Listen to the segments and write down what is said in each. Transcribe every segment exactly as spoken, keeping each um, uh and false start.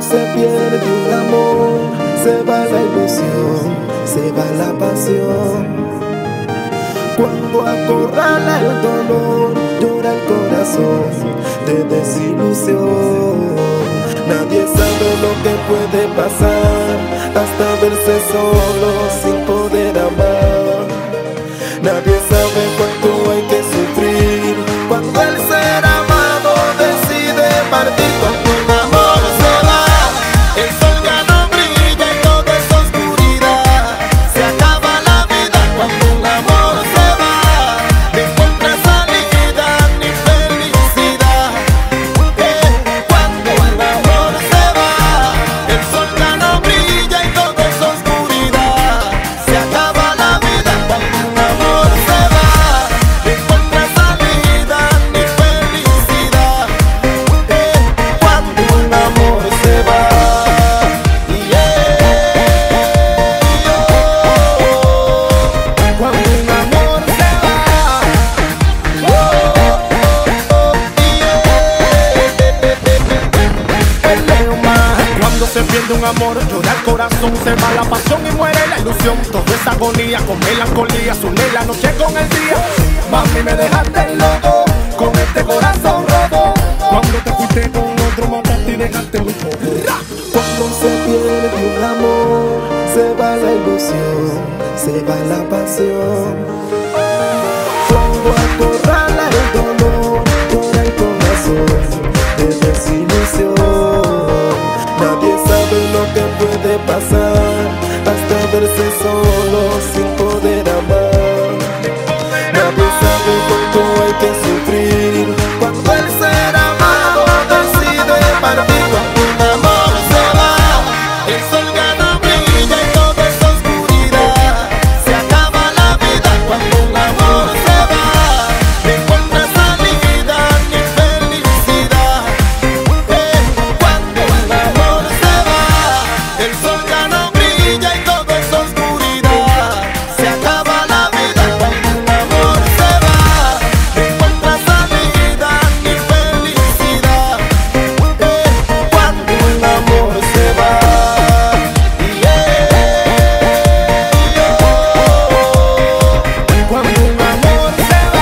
se pierde un amor, se va la ilusión, se va la pasión. Cuando acorrala el dolor, llora el corazón de desilusión. Nadie sabe lo que puede pasar hasta verse solo sin poder amar. Nadie sabe cuánto hay que sufrir cuando el ser amado decide partir. Cuando un amor se va, el sol ya no brilla y todo es oscuridad. Se acaba la vida cuando un amor se va, no encuentra salida ni felicidad. Eh, cuando un amor se va, el sol ya no brilla y todo es oscuridad. Se acaba la vida cuando un amor se va, no encuentra salida ni felicidad. Eh, cuando un amor se va. Cuando un amor se va, cuando se pierde un amor, llora el corazón, se va la pasión y muere la ilusión. Todo es agonía, con melancolía, se une la noche con el día. Mami, me dejaste loco, con este corazón roto. Cuando te fuiste con otro, mataste y dejaste muy poco. Cuando se pierde un amor, se va la ilusión, se va la pasión. Cuando acorrala el dolor, llora el corazón de desilusión. Nadie sabe lo que puede pasar hasta verse solo sin poder amar. Nadie sabe cuánto hay que sufrir cuando el ser amado decide partir. Cuando un amor se va, el sol ya no brilla y todo es oscuridad. Se acaba la vida cuando un amor se va, no encuentra salida ni felicidad. Eh, cuando un amor se va, el sol ya no brilla y todo es oscuridad. Se acaba la vida cuando un amor se va, no encuentra salida ni felicidad. Eh, cuando un amor se va. Cuando un amor se va.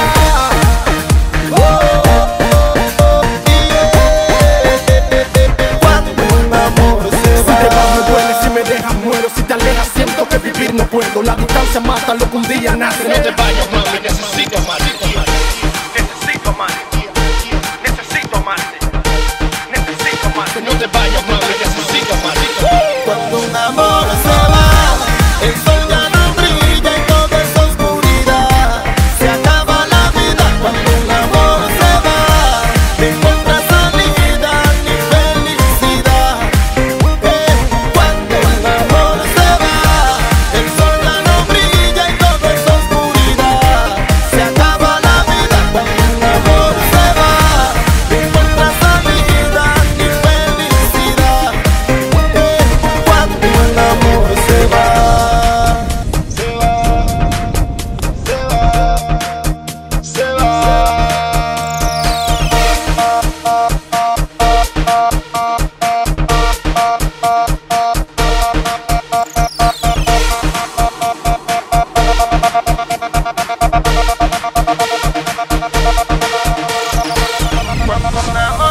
Cuando un amor se va. Si te vas me duele, si me dejas muero, si te alejas siento que vivir no puedo. La distancia mata lo que un día nace. No te vayas, mami, necesito amarte. Necesito amarte. Necesito amarte. Necesito amarte. No te vayas, mami, necesito amarte. Cuando un amor se va, el sol ya no brilla y todo es oscuridad. Se acaba la vida cuando un amor se va, no encuentra salida ni felicidad. Eh, cuando un amor se va, el sol ya no brilla y todo es oscuridad. Se acaba la vida cuando un amor se va, no encuentra salida ni felicidad. Eh, cuando un amor se va. Se va, se va, se va. Cuando un amor